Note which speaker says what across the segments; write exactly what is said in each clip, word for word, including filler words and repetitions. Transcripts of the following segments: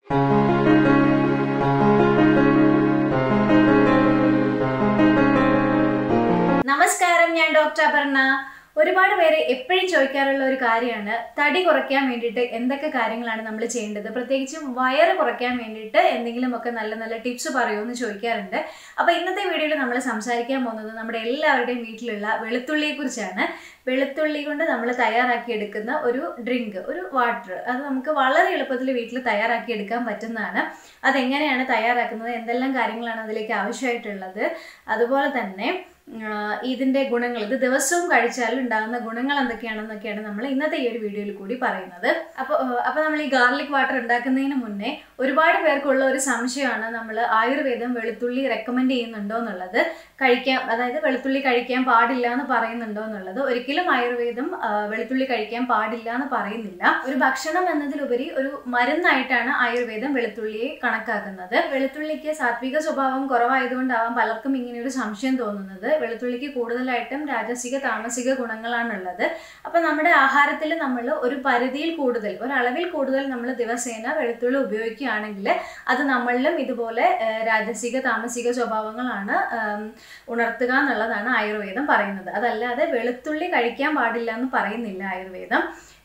Speaker 1: നമസ്കാരം, ഞാൻ ഡോക്ടർ അപർണ. ഒരുപാട് പേര് എപ്പോഴും ചോദിക്കാറുള്ള ഒരു കാര്യമാണ് തടി കുറയ്ക്കാൻ വേണ്ടിയിട്ട് എന്തൊക്കെ കാര്യങ്ങളാണ് നമ്മൾ ചെയ്യേണ്ടത്, പ്രത്യേകിച്ചും വയറ് കുറയ്ക്കാൻ വേണ്ടിയിട്ട് എന്തെങ്കിലുമൊക്കെ നല്ല നല്ല ടിപ്സ് പറയുമെന്ന് ചോദിക്കാറുണ്ട്. അപ്പോൾ ഇന്നത്തെ വീഡിയോയിൽ നമ്മൾ സംസാരിക്കാൻ പോകുന്നത് നമ്മുടെ എല്ലാവരുടെയും വീട്ടിലുള്ള വെളുത്തുള്ളിയെക്കുറിച്ചാണ്. വെളുത്തുള്ളി കൊണ്ട് നമ്മൾ തയ്യാറാക്കിയെടുക്കുന്ന ഒരു ഡ്രിങ്ക്, ഒരു വാട്ടർ, അത് നമുക്ക് വളരെ എളുപ്പത്തിൽ വീട്ടിൽ തയ്യാറാക്കിയെടുക്കാൻ പറ്റുന്നതാണ്. അതെങ്ങനെയാണ് തയ്യാറാക്കുന്നത്, എന്തെല്ലാം കാര്യങ്ങളാണ് അതിലേക്ക് ആവശ്യമായിട്ടുള്ളത്, അതുപോലെ തന്നെ ഇതിൻ്റെ ഗുണങ്ങൾ, ഇത് ദിവസവും കഴിച്ചാൽ ഉണ്ടാകുന്ന ഗുണങ്ങൾ എന്തൊക്കെയാണെന്നൊക്കെയാണ് നമ്മൾ ഇന്നത്തെ ഈ ഒരു വീഡിയോയിൽ കൂടി പറയുന്നത്. അപ്പോൾ അപ്പോൾ നമ്മൾ ഈ ഗാർലിക് വാട്ടർ ഉണ്ടാക്കുന്നതിന് മുന്നേ ഒരുപാട് പേർക്കുള്ള ഒരു സംശയമാണ്, നമ്മൾ ആയുർവേദം വെളുത്തുള്ളി റെക്കമെൻഡ് ചെയ്യുന്നുണ്ടോ എന്നുള്ളത്. കഴിക്കാൻ, അതായത് വെളുത്തുള്ളി കഴിക്കാൻ പാടില്ല എന്ന് പറയുന്നുണ്ടോ എന്നുള്ളത്. ഒരിക്കലും ആയുർവേദം വെളുത്തുള്ളി കഴിക്കാൻ പാടില്ല എന്ന് പറയുന്നില്ല. ഒരു ഭക്ഷണം എന്നതിലുപരി ഒരു മരുന്നായിട്ടാണ് ആയുർവേദം വെളുത്തുള്ളിയെ കണക്കാക്കുന്നത്. വെളുത്തുള്ളിക്ക് സാത്വിക സ്വഭാവം കുറവായതുകൊണ്ടാവാം പലർക്കും ഇങ്ങനെ ഒരു സംശയം തോന്നുന്നത്. വെളുത്തുള്ളിക്ക് കൂടുതലായിട്ടും രാജസിക താമസിക ഗുണങ്ങളാണുള്ളത്. അപ്പം നമ്മുടെ ആഹാരത്തിൽ നമ്മൾ ഒരു പരിധിയിൽ കൂടുതൽ, ഒരളവിൽ കൂടുതൽ നമ്മൾ ദിവസേന വെളുത്തുള്ളി ഉപയോഗിക്കുകയാണെങ്കിൽ അത് നമ്മളിലും ഇതുപോലെ രാജസിക താമസിക സ്വഭാവങ്ങളാണ് ഉണർത്തുക എന്നുള്ളതാണ് ആയുർവേദം പറയുന്നത്. അതല്ലാതെ വെളുത്തുള്ളി കഴിക്കാൻ പാടില്ല എന്ന് പറയുന്നില്ല ആയുർവേദം.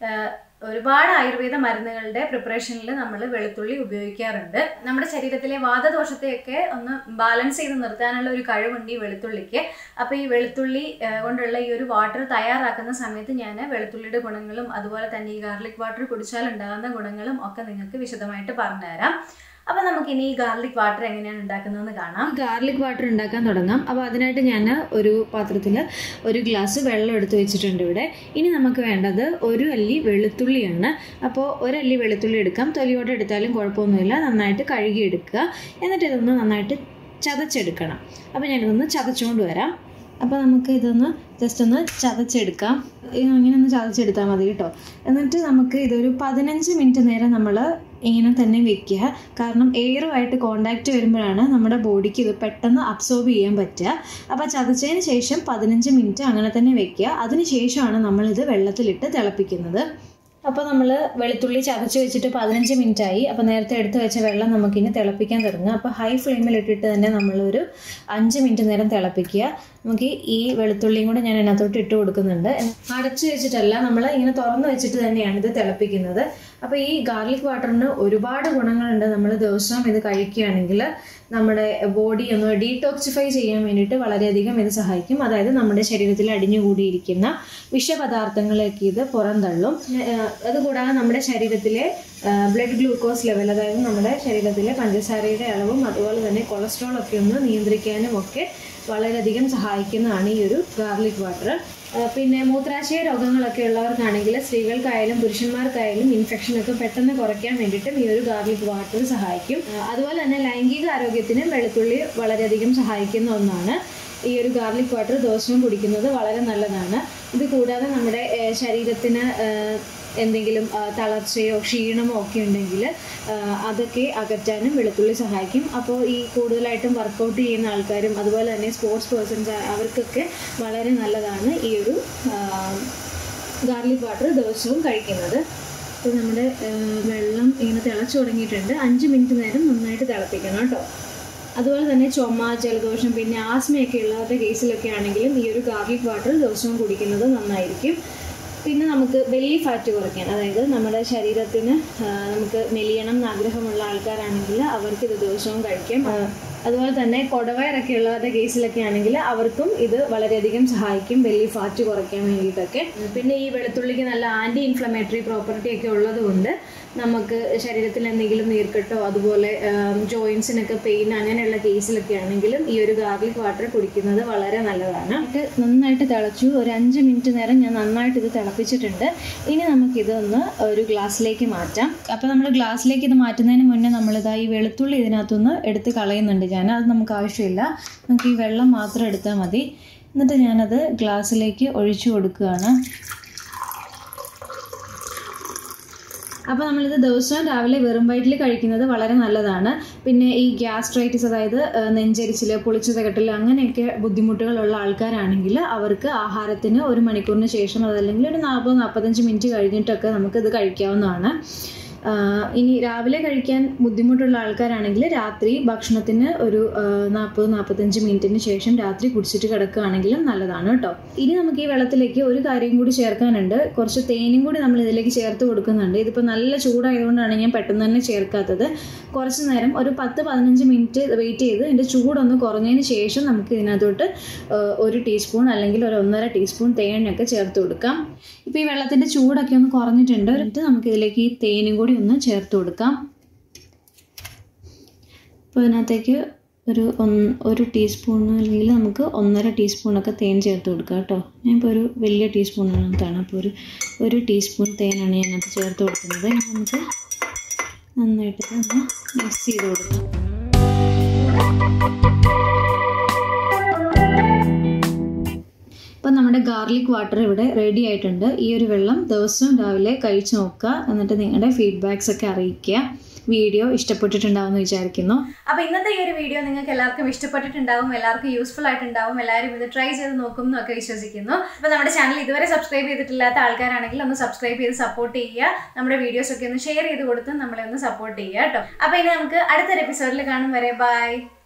Speaker 1: ഒരുപാട് ആയുർവേദ മരുന്നുകളുടെ പ്രിപ്പറേഷനിൽ നമ്മൾ വെളുത്തുള്ളി ഉപയോഗിക്കാറുണ്ട്. നമ്മുടെ ശരീരത്തിലെ വാതദോഷത്തെയൊക്കെ ഒന്ന് ബാലൻസ് ചെയ്ത് നിർത്താനുള്ള ഒരു കഴിവുണ്ട് ഈ വെളുത്തുള്ളിക്ക്. അപ്പോൾ ഈ വെളുത്തുള്ളി കൊണ്ടുള്ള ഈ ഒരു വാട്ടർ തയ്യാറാക്കുന്ന സമയത്ത് ഞാൻ വെളുത്തുള്ളിയുടെ ഗുണങ്ങളും അതുപോലെ തന്നെ ഈ ഗാർലിക് വാട്ടർ കുടിച്ചാൽ ഉണ്ടാകുന്ന ഗുണങ്ങളും ഒക്കെ നിങ്ങൾക്ക് വിശദമായിട്ട് പറഞ്ഞുതരാം. അപ്പോൾ നമുക്കിനി ഈ ഗാർലിക് വാട്ടർ എങ്ങനെയാണ് ഉണ്ടാക്കുന്നതെന്ന് കാണാം. ഗാർലിക് വാട്ടർ ഉണ്ടാക്കാൻ തുടങ്ങാം. അപ്പോൾ അതിനായിട്ട് ഞാൻ ഒരു പാത്രത്തിൽ ഒരു ഗ്ലാസ് വെള്ളം എടുത്ത് വെച്ചിട്ടുണ്ട് ഇവിടെ. ഇനി നമുക്ക് വേണ്ടത് ഒരു അല്ലി വെളുത്തുള്ളിയാണ്. അപ്പോൾ ഒരല്ലി വെളുത്തുള്ളി എടുക്കാം, തൊലിയോടെ എടുത്താലും കുഴപ്പമൊന്നുമില്ല. നന്നായിട്ട് കഴുകി എടുക്കുക, എന്നിട്ട് ഇതൊന്ന് നന്നായിട്ട് ചതച്ചെടുക്കണം. അപ്പോൾ ഞാനിതൊന്ന് ചതച്ചുകൊണ്ട് വരാം. അപ്പോൾ നമുക്ക് ഇതൊന്ന് ജസ്റ്റ് ഒന്ന് ചതച്ചെടുക്കാം. അങ്ങനെ ഒന്ന് ചതച്ചെടുത്താൽ മതി കേട്ടോ. എന്നിട്ട് നമുക്ക് ഇതൊരു പതിനഞ്ച് മിനിറ്റ് നേരം നമ്മൾ ഇങ്ങനെ തന്നെ വെക്കുക. കാരണം എയറുമായിട്ട് കോണ്ടാക്റ്റ് വരുമ്പോഴാണ് നമ്മുടെ ബോഡിക്ക് ഇത് പെട്ടെന്ന് അബ്സോർബ് ചെയ്യാൻ പറ്റുക. അപ്പോൾ ചതച്ചതിന് ശേഷം പതിനഞ്ച് മിനിറ്റ് അങ്ങനെ തന്നെ വെക്കുക. അതിന് ശേഷമാണ് നമ്മളിത് വെള്ളത്തിലിട്ട് തിളപ്പിക്കുന്നത്. അപ്പോൾ നമ്മൾ വെളുത്തുള്ളി ചതച്ച് വെച്ചിട്ട് പതിനഞ്ച് മിനിറ്റ് ആയി. അപ്പോൾ നേരത്തെ എടുത്ത് വെച്ച വെള്ളം നമുക്കിനി തിളപ്പിക്കാൻ തുടങ്ങുക. അപ്പോൾ ഹൈ ഫ്ലെയിമിൽ ഇട്ടിട്ട് തന്നെ നമ്മളൊരു അഞ്ച് മിനിറ്റ് നേരം തിളപ്പിക്കുക. നമുക്ക് ഈ വെളുത്തുള്ളിയും കൂടെ ഞാൻ അതിനകത്തോട്ട് ഇട്ട് കൊടുക്കുന്നുണ്ട്. അടച്ചു വെച്ചിട്ടല്ല, നമ്മൾ ഇങ്ങനെ തുറന്ന് വെച്ചിട്ട് തന്നെയാണ് ഇത് തിളപ്പിക്കുന്നത്. അപ്പോൾ ഈ ഗാർലിക് വാട്ടറിന് ഒരുപാട് ഗുണങ്ങളുണ്ട്. നമ്മൾ ദിവസവും ഇത് കഴിക്കുകയാണെങ്കിൽ നമ്മുടെ ബോഡി ഒന്ന് ഡീടോക്സിഫൈ ചെയ്യാൻ വേണ്ടിയിട്ട് വളരെയധികം ഇത് സഹായിക്കും. അതായത് നമ്മുടെ ശരീരത്തിൽ അടിഞ്ഞുകൂടിയിരിക്കുന്ന വിഷപദാർത്ഥങ്ങളൊക്കെ ഇത് പുറന്തള്ളും. അതുകൂടാതെ നമ്മുടെ ശരീരത്തിലെ ബ്ലഡ് ഗ്ലൂക്കോസ് ലെവൽ, അതായത് നമ്മുടെ ശരീരത്തിലെ പഞ്ചസാരയുടെ അളവും അതുപോലെ തന്നെ കൊളസ്ട്രോൾ ഒക്കെ ഒന്ന് നിയന്ത്രിക്കാനും ഒക്കെ വളരെയധികം സഹായിക്കുന്നതാണ് ഈ ഒരു ഗാർലിക് വാട്ടർ. പിന്നെ മൂത്രാശയ രോഗങ്ങളൊക്കെ ഉള്ളവർക്കാണെങ്കിൽ, സ്ത്രീകൾക്കായാലും പുരുഷന്മാർക്കായാലും ഇൻഫെക്ഷനൊക്കെ പെട്ടെന്ന് കുറയ്ക്കാൻ വേണ്ടിയിട്ടും ഈ ഒരു ഗാർലിക് വാട്ടർ സഹായിക്കും. അതുപോലെ തന്നെ ലൈംഗിക ആരോഗ്യത്തിനും വെളുത്തുള്ളി വളരെയധികം സഹായിക്കുന്ന ഒന്നാണ്. ഈ ഒരു ഗാർലിക് വാട്ടർ ദിവസവും കുടിക്കുന്നത് വളരെ നല്ലതാണ്. ഇത് കൂടാതെ നമ്മുടെ ശരീരത്തിന് എന്തെങ്കിലും തളർച്ചയോ ക്ഷീണമോ ഒക്കെ ഉണ്ടെങ്കിൽ അതൊക്കെ അകറ്റാനും വെളുത്തുള്ളി സഹായിക്കും. അപ്പോൾ ഈ കൂടുതലായിട്ടും വർക്കൗട്ട് ചെയ്യുന്ന ആൾക്കാരും അതുപോലെ തന്നെ സ്പോർട്സ് പേഴ്സൺസ്, അവർക്കൊക്കെ വളരെ നല്ലതാണ് ഈ ഒരു ഗാർലിക് വാട്ടർ ദിവസവും കഴിക്കുന്നത്. അപ്പോൾ നമ്മുടെ വെള്ളം ഇങ്ങനെ തിളച്ചു തുടങ്ങിയിട്ടുണ്ട്. അഞ്ച് മിനിറ്റ് നേരം നന്നായിട്ട് തിളപ്പിക്കണം കേട്ടോ. അതുപോലെ തന്നെ ചുമ, ജലദോഷം, പിന്നെ ആസ്മയൊക്കെ ഉള്ളവരുടെ കേസിലൊക്കെ ആണെങ്കിലും ഈ ഒരു ഗാർലിക് വാട്ടർ ദിവസവും കുടിക്കുന്നത് നന്നായിരിക്കും. പിന്നെ നമുക്ക് ബെല്ലി ഫാറ്റ് കുറയ്ക്കാൻ, അതായത് നമ്മുടെ ശരീരത്തിന് നമുക്ക് മെലിയണം എന്ന് ആഗ്രഹമുള്ള ആൾക്കാരാണെങ്കിൽ അവർക്ക് ഇത് ദിവസവും കഴിക്കാം. അതുപോലെ തന്നെ കൊടവയറൊക്കെ ഉള്ളവരുടെ കേസിലൊക്കെ ആണെങ്കിൽ അവർക്കും ഇത് വളരെയധികം സഹായിക്കും ബെല്ലി ഫാറ്റ് കുറയ്ക്കാൻ വേണ്ടിയിട്ടൊക്കെ. പിന്നെ ഈ വെളുത്തുള്ളിക്ക് നല്ല ആൻറ്റി ഇൻഫ്ലമേറ്ററി പ്രോപ്പർട്ടി ഒക്കെ ഉള്ളത് കൊണ്ട് നമുക്ക് ശരീരത്തിൽ എന്തെങ്കിലും നീർക്കെട്ടോ അതുപോലെ ജോയിൻസിനൊക്കെ പെയിൻ അങ്ങനെയുള്ള കേസിലൊക്കെ ആണെങ്കിലും ഈ ഒരു ഗാർലിക് വാട്ടർ കുടിക്കുന്നത് വളരെ നല്ലതാണ്. ഇത് നന്നായിട്ട് തിളച്ചു. ഒരു അഞ്ച് മിനിറ്റ് നേരം ഞാൻ നന്നായിട്ട് ഇത് തിളപ്പിച്ചിട്ടുണ്ട്. ഇനി നമുക്കിതൊന്ന് ഒരു ഗ്ലാസ്സിലേക്ക് മാറ്റാം. അപ്പോൾ നമ്മൾ ഗ്ലാസ്സിലേക്ക് ഇത് മാറ്റുന്നതിന് മുന്നേ നമ്മളിതാ ഈ വെളുത്തുള്ളി ഇതിനകത്തുനിന്ന് എടുത്ത് കളയുന്നുണ്ട് ഞാൻ. അത് നമുക്ക് ആവശ്യമില്ല, നമുക്ക് ഈ വെള്ളം മാത്രം എടുത്താൽ മതി. എന്നിട്ട് ഞാനത് ഗ്ലാസ്സിലേക്ക് ഒഴിച്ചു കൊടുക്കുകയാണ്. അപ്പോൾ നമ്മളിത് ദിവസവും രാവിലെ വെറും വയറ്റിൽ കഴിക്കുന്നത് വളരെ നല്ലതാണ്. പിന്നെ ഈ ഗ്യാസ്ട്രൈറ്റിസ്, അതായത് നെഞ്ചരിച്ചിൽ, പുളിച്ചു തകട്ടൽ അങ്ങനെയൊക്കെ ബുദ്ധിമുട്ടുകളുള്ള ആൾക്കാരാണെങ്കിൽ അവർക്ക് ആഹാരത്തിന് ഒരു മണിക്കൂറിന് ശേഷം അതല്ലെങ്കിൽ ഒരു നാൽപ്പത് നാൽപ്പത്തഞ്ച് മിനിറ്റ് കഴിഞ്ഞിട്ടൊക്കെ നമുക്കിത് കഴിക്കാവുന്നതാണ്.
Speaker 2: ഇനി രാവിലെ കഴിക്കാൻ ബുദ്ധിമുട്ടുള്ള ആൾക്കാരാണെങ്കിൽ രാത്രി ഭക്ഷണത്തിന് ഒരു നാൽപ്പത് നാൽപ്പത്തഞ്ച് മിനിറ്റിന് ശേഷം രാത്രി കുടിച്ചിട്ട് കിടക്കുകയാണെങ്കിലും നല്ലതാണ് കേട്ടോ. ഇനി നമുക്ക് ഈ വെള്ളത്തിലേക്ക് ഒരു കാര്യം കൂടി ചേർക്കാനുണ്ട്. കുറച്ച് തേനും കൂടി നമ്മൾ ഇതിലേക്ക് ചേർത്ത് കൊടുക്കുന്നുണ്ട്. ഇതിപ്പോൾ നല്ല ചൂടായതുകൊണ്ടാണ് ഞാൻ പെട്ടെന്ന് തന്നെ ചേർക്കാത്തത്. കുറച്ച് നേരം ഒരു പത്ത് പതിനഞ്ച് മിനിറ്റ് വെയിറ്റ് ചെയ്ത് ഇതിൻ്റെ ചൂടൊന്ന് കുറഞ്ഞതിന് ശേഷം നമുക്ക് ഇതിനകത്തോട്ട് ഒരു ടീസ്പൂൺ അല്ലെങ്കിൽ ഒരു ഒന്നര ടീസ്പൂൺ തേനൊക്കെ ചേർത്ത് കൊടുക്കാം. ഇപ്പോൾ ഈ വെള്ളത്തിൻ്റെ ചൂടൊക്കെ ഒന്ന് കുറഞ്ഞിട്ടുണ്ട്. എന്നിട്ട് നമുക്കിതിലേക്ക് ഈ തേനും കൂടി ഒന്ന് ചേർത്ത് കൊടുക്കാം. അപ്പോൾ ഇതിനകത്തേക്ക് ഒരു ഒരു ടീസ്പൂൺ അല്ലെങ്കിൽ നമുക്ക് ഒന്നര ടീസ്പൂണൊക്കെ തേൻ ചേർത്ത് കൊടുക്കാം കേട്ടോ. ഞാനിപ്പോൾ ഒരു വലിയ ടീസ്പൂണിനകത്താണ്, അപ്പോൾ ഒരു ഒരു ടീസ്പൂൺ തേനാണ് ഞാനത് ചേർത്ത് കൊടുക്കുന്നത്. നമുക്ക് നന്നായിട്ട് ഒന്ന് മിക്സ് ചെയ്ത് കൊടുക്കാം. ഇപ്പം നമ്മുടെ ഗാർലിക് വാട്ടർ ഇവിടെ റെഡി ആയിട്ടുണ്ട്. ഈ ഒരു വെള്ളം ദിവസവും രാവിലെ കഴിച്ച് നോക്കുക. എന്നിട്ട് നിങ്ങളുടെ ഫീഡ്ബാക്സ് ഒക്കെ അറിയിക്കുക. വീഡിയോ ഇഷ്ടപ്പെട്ടിട്ടുണ്ടാവും എന്ന് വിചാരിക്കുന്നു.
Speaker 1: അപ്പോൾ ഇന്നത്തെ ഈ ഒരു വീഡിയോ നിങ്ങൾക്ക് എല്ലാവർക്കും ഇഷ്ടപ്പെട്ടിട്ടുണ്ടാവും, എല്ലാവർക്കും യൂസ്ഫുൾ ആയിട്ടുണ്ടാവും, എല്ലാവരും ഇത് ട്രൈ ചെയ്ത് നോക്കും എന്നൊക്കെ വിശ്വസിക്കുന്നു. അപ്പോൾ നമ്മുടെ ചാനൽ ഇതുവരെ സബ്സ്ക്രൈബ് ചെയ്തിട്ടില്ലാത്ത ആൾക്കാരാണെങ്കിൽ ഒന്ന് സബ്സ്ക്രൈബ് ചെയ്ത് സപ്പോർട്ട് ചെയ്യുക. നമ്മുടെ വീഡിയോസ് ഒക്കെ ഒന്ന് ഷെയർ ചെയ്ത് കൊടുത്ത് നമ്മളെ ഒന്ന് സപ്പോർട്ട് ചെയ്യുക കേട്ടോ. അപ്പോൾ ഇനി നമുക്ക് അടുത്തൊരു എപ്പിസോഡിൽ കാണും വരെ ബൈ.